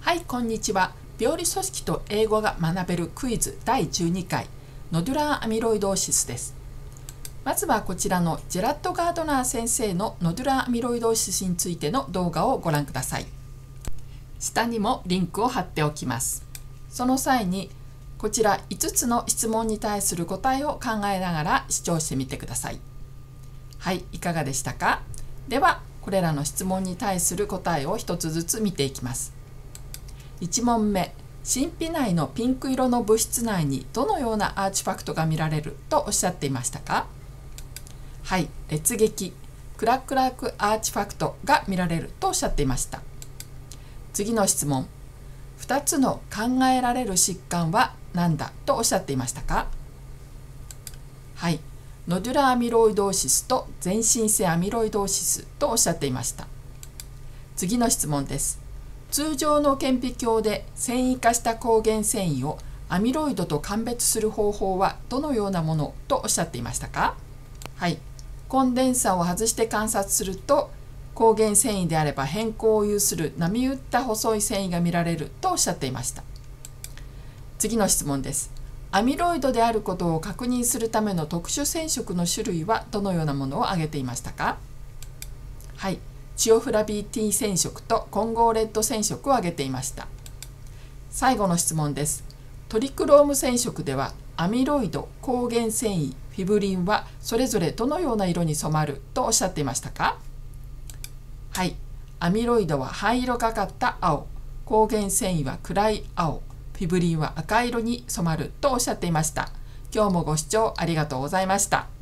はい、こんにちは。病理組織と英語が学べるクイズ第12回ノデュラーアミロイドーシスです。まずはこちらのジェラット・ガードナー先生のノデュラーアミロイドーシスについての動画をご覧ください。下にもリンクを貼っておきます。その際にこちら5つの質問に対する答えを考えながら視聴してみてください。はい、いかがでしたか？ではこれらの質問に対する答えを一つずつ見ていきます。1問目、真皮内のピンク色の物質内にどのようなアーチファクトが見られるとおっしゃっていましたか？はい、裂撃、クラークアーチファクトが見られるとおっしゃっていました。次の質問、2つの考えられる疾患は何だとおっしゃっていましたか？はい、ノデュラーアミロイドーシスと全身性アミロイドーシスとおっしゃっていました。次の質問です。通常の顕微鏡で繊維化した抗原繊維をアミロイドと鑑別する方法はどのようなものとおっしゃっていましたか？はい、コンデンサーを外して観察すると抗原繊維であれば偏光を有する波打った細い繊維が見られるとおっしゃっていました。次の質問です。アミロイドであることを確認するための特殊染色の種類はどのようなものを挙げていましたか？はい、チオフラビー T 染色と混合レッド染色を挙げていました。最後の質問です。トリクローム染色ではアミロイド、抗原繊維、フィブリンはそれぞれどのような色に染まるとおっしゃっていましたか？はい、アミロイドは灰色がかった青、抗原繊維は暗い青、フィブリンは赤色に染まるとおっしゃっていました。今日もご視聴ありがとうございました。